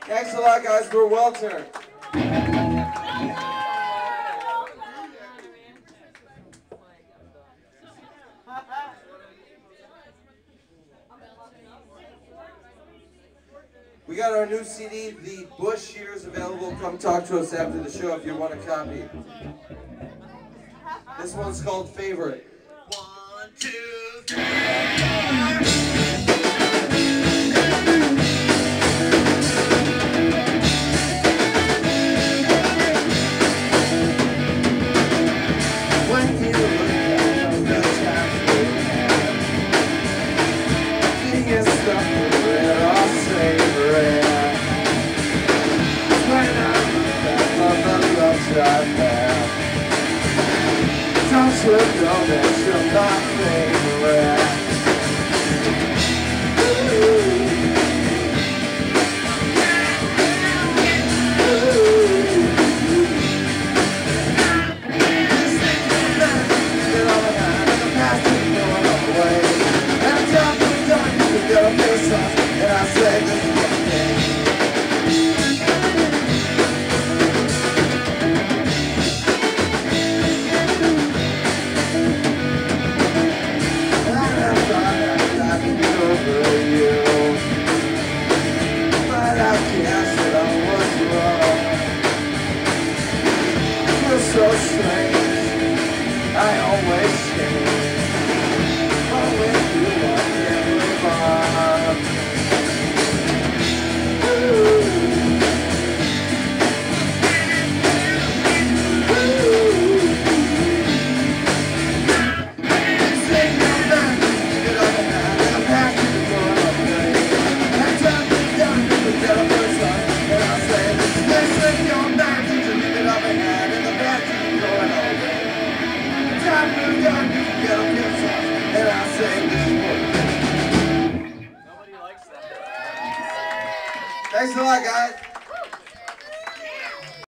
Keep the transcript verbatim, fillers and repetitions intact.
Thanks a lot, guys. We're Welter. We got our new C D, The Bush Years, available. Come talk to us after the show if you want a copy. This one's called Favorite. One, two, three, four. Don't you know that you're my favorite? Ooh. Ooh. Just think of that, get all behind in the past and going all the way. And I'm done, I'm done, you can get a face off, and I say this is one thing. So strange, I always change. Oh, with you I can't move on. Ooh. Ooh. This ain't no man, get on the hand, and I'm happy to go away. And time to down, we get a first one, and I say, this ain't your man, to leave it on the hand, and the back to going away. Time to down, you can get a first one, and I say, this is what. Nobody likes that. Thanks a lot, guys.